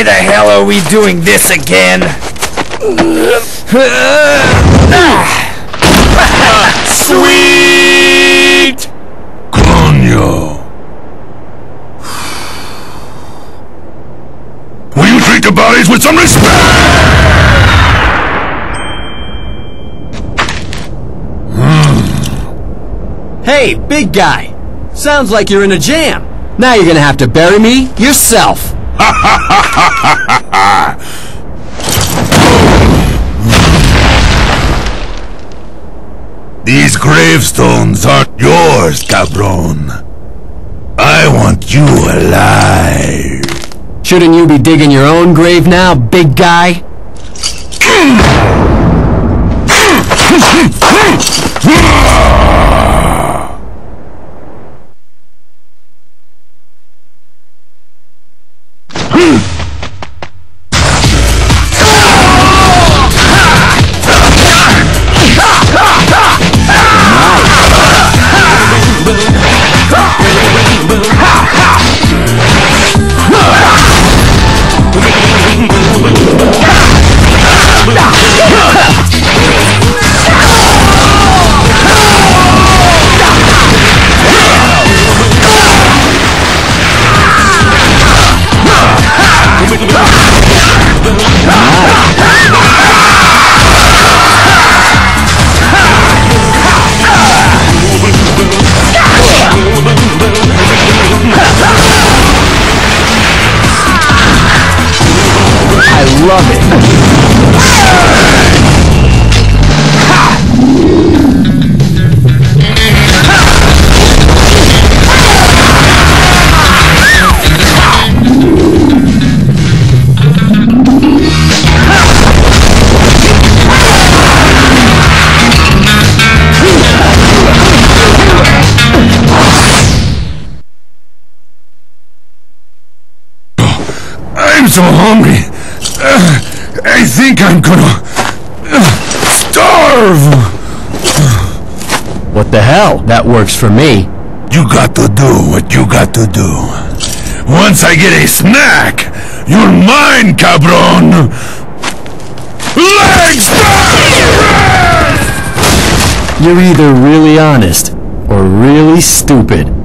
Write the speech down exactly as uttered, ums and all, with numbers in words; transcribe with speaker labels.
Speaker 1: Why the hell are we doing this again? Sweet!
Speaker 2: Coño! Will you treat the bodies with some respect?
Speaker 3: Hey, big guy! Sounds like you're in a jam. Now you're gonna have to bury me yourself.
Speaker 2: These gravestones aren't yours, cabron. I want you alive.
Speaker 3: Shouldn't you be digging your own grave now, big guy? I love it.
Speaker 2: I'm so hungry. Uh, I think I'm gonna uh, starve.
Speaker 3: What the hell? That works for me.
Speaker 2: You got to do what you got to do. Once I get a snack, you're mine, cabron. Legs down!
Speaker 3: You're either really honest or really stupid.